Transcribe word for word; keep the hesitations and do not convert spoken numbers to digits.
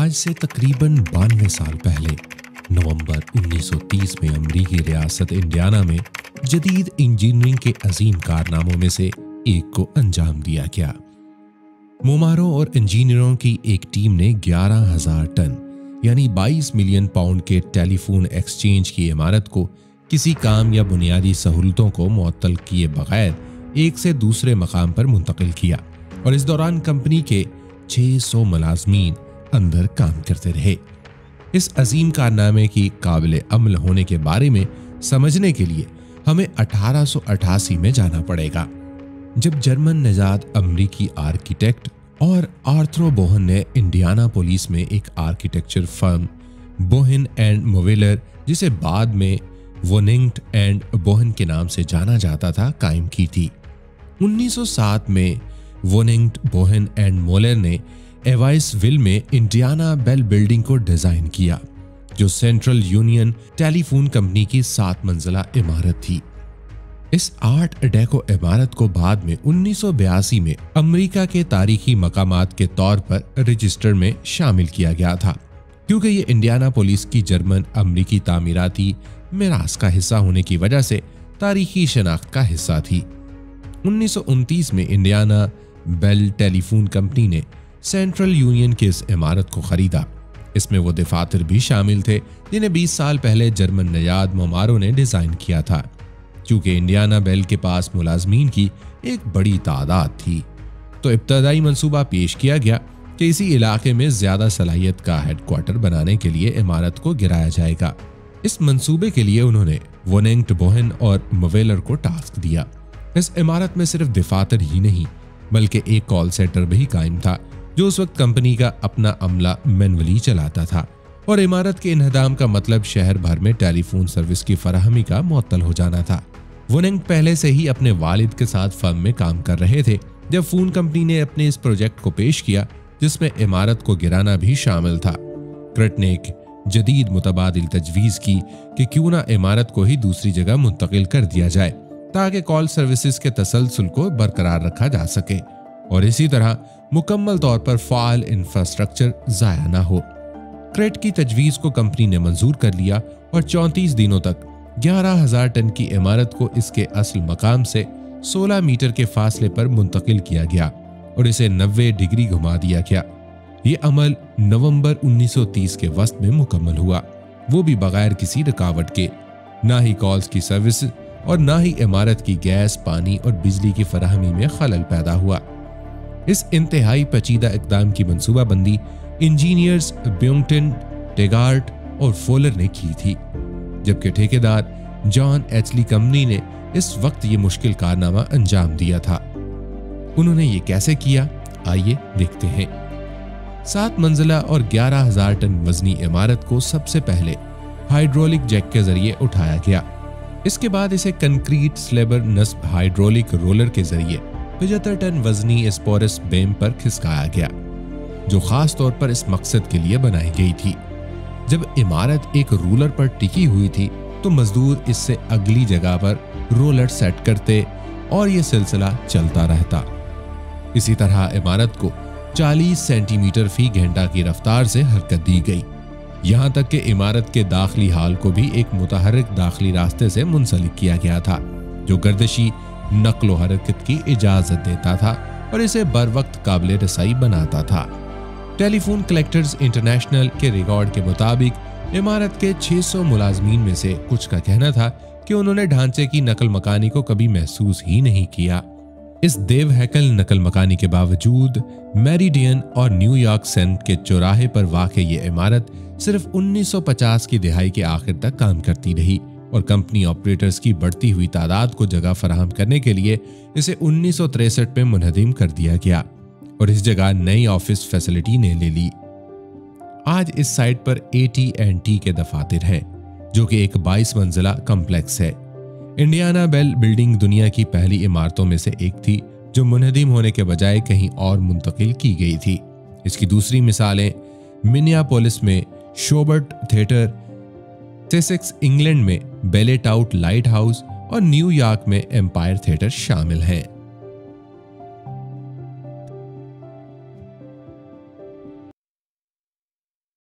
آج سے تقریباً بانوے سال پہلے نومبر انیس سو تیس میں امریکی ریاست انڈیانا میں جدید انجینئرنگ کے عظیم کارناموں میں سے ایک کو انجام دیا گیا۔ معماروں اور انجینئروں کی ایک ٹیم نے گیارہ ہزار ٹن یعنی بائیس ملین پاؤنڈ کے ٹیلی فون ایکسچینج کی عمارت کو کسی کام یا بنیادی سہولتوں کو معطل کیے بغیر ایک سے دوسرے مقام پر منتقل کیا، اور اس دوران کمپنی کے چھ سو ملازمین اندر کام کرتے رہے۔ اس عظیم کارنامے کی قابل عمل ہونے کے بارے میں سمجھنے کے لیے ہمیں اٹھارہ سو اٹھاسی میں جانا پڑے گا، جب جرمن نژاد امریکی آرکیٹیکٹ اور آرتھرو بوہن نے انڈیانا پولیس میں ایک آرکیٹیکچر فرم بوہن اینڈ مویلر، جسے بعد میں ووننگٹ اینڈ بوہن کے نام سے جانا جاتا تھا، قائم کی تھی۔ انیس سو سات میں ووننگٹ بوہن اینڈ مولر نے ایوائس ویل میں انڈیانا بیل بلڈنگ کو ڈیزائن کیا، جو Central Union telephone company کی سات منزلہ عمارت تھی۔ اس آرٹ ڈیکو عمارت کو بعد میں انیس سو بیاسی میں امریکہ کے تاریخی مقامات کے طور پر رجسٹر میں شامل کیا گیا تھا، کیونکہ یہ انڈیانا پولیس کی جرمن امریکی تعمیراتی میراث کا حصہ ہونے کی وجہ سے تاریخی شناخت کا حصہ تھی۔ انیس سو انتیس میں Indiana Bell telephone company نے سینٹرل یونین کی اس عمارت کو خریدا۔ اس میں وہ دفاتر بھی شامل تھے جنہیں بیس سال پہلے جرمن نژاد معماروں نے ڈیزائن کیا تھا۔ چونکہ انڈیانا بیل کے پاس ملازمین کی ایک بڑی تعداد تھی، تو ابتدائی منصوبہ پیش کیا گیا کہ اسی علاقے میں زیادہ صلاحیت کا ہیڈ کوارٹر بنانے کے لیے عمارت کو گرایا جائے گا۔ اس منصوبے کے لیے انہوں نے ووننگٹ بوہن اور مویلر کو ٹاسک دیا۔ اس عمارت میں صرف دفاتر ہی نہیں بلکہ ایک کال سینٹر بھی قائم تھا، جو اس وقت کمپنی کا اپنا عملہ مینولی چلاتا تھا، اور عمارت کے انہدام کا مطلب شہر بھر میں ٹیلی فون سروس کی فراہمی کا معطل ہو جانا تھا۔ ووننگٹ پہلے سے ہی اپنے والد کے ساتھ فرم میں کام کر رہے تھے جب فون کمپنی نے اپنے اس پروجیکٹ کو پیش کیا، جس میں عمارت کو گرانا بھی شامل تھا۔ کرٹ نے ایک جدید متبادل تجویز کی کہ کیوں نہ عمارت کو ہی دوسری جگہ منتقل کر دیا جائے تاکہ کال سروسز کے تسلسل کو برقرار رکھا جا سکے، اور اسی طرح مکمل طور پر فعال انفراسٹرکچر ضائع نہ ہو۔ کرٹ کی تجویز کو کمپنی نے منظور کر لیا، اور چونتیس دنوں تک گیارہ ہزار ٹن کی عمارت کو اس کے اصل مقام سے سولہ میٹر کے فاصلے پر منتقل کیا گیا اور اسے نوے ڈگری گھما دیا گیا۔ یہ عمل نومبر انیس سو تیس کے وسط میں مکمل ہوا، وہ بھی بغیر کسی رکاوٹ کے۔ نہ ہی کالز کی سروس اور نہ ہی عمارت کی گیس، پانی اور بجلی کی فراہمی میں خلل پیدا ہوا۔ اس انتہائی پیچیدہ اقدام کی منصوبہ بندی انجینئرز بیونگٹن، ٹیگارٹ اور فولر نے کی تھی، جبکہ ٹھیکیدار جان ایچلی کمپنی نے اس وقت یہ مشکل کارنامہ انجام دیا تھا۔ انہوں نے یہ کیسے کیا؟ آئیے دیکھتے ہیں۔ سات منزلہ اور گیارہ ہزار ٹن وزنی عمارت کو سب سے پہلے ہائیڈرولک جیک کے ذریعے اٹھایا گیا۔ اس کے بعد اسے کنکریٹ سلیبر نصب ہائیڈرولک رولر کے ذریعے پچہتر ٹن وزنی اسپورس بیم پر کھسکایا گیا، جو خاص طور پر اس مقصد کے لیے بنائی گئی تھی۔ جب عمارت ایک رولر پر ٹکی ہوئی تھی تو مزدور اس سے اگلی جگہ پر رولر سیٹ کرتے اور یہ سلسلہ چلتا رہتا۔ اسی طرح عمارت کو چالیس سینٹی میٹر فی گھنٹہ کی رفتار سے حرکت دی گئی، یہاں تک کہ عمارت کے داخلی ہال کو بھی ایک متحرک داخلی راستے سے منسلک کیا گیا تھا، جو گردشی نقل و حرکت کی اجازت دیتا تھا اور اسے بر وقت قابل رسائی بناتا تھا۔ ٹیلی فون کلیکٹرز انٹرنیشنل کے ریکارڈ کے مطابق عمارت کے چھ سو ملازمین میں سے کچھ کا کہنا تھا کہ انہوں نے ڈھانچے کی نقل مکانی کو کبھی محسوس ہی نہیں کیا۔ اس دیو ہیکل نقل مکانی کے باوجود میریڈین اور نیو یارک سینٹ کے چوراہے پر واقع یہ عمارت صرف انیس سو پچاس کی دہائی کے آخر تک کام کرتی رہی، اور کمپنی آپریٹرز کی بڑھتی ہوئی تعداد کو جگہ فراہم کرنے کے لیے اسے انیس سو تریسٹھ میں منہدم کر دیا گیا، اور اس جگہ نئی آفس فیسلٹی نے لے لی۔ آج اس سائٹ پر اے ٹی اینڈ ٹی کے دفاتر ہیں، جو کہ ایک بائیس منزلہ کمپلیکس ہے۔ انڈیانا بیل بلڈنگ دنیا کی پہلی عمارتوں میں سے ایک تھی جو منہدم ہونے کے بجائے کہیں اور منتقل کی گئی تھی۔ اس کی دوسری مثالیں منیاپولس میں شوبرٹ تھیٹر، سیسکس انگلینڈ میں بیلے ٹاؤٹ لائٹ ہاؤس اور نیو یارک میں ایمپائر تھیٹر شامل ہیں۔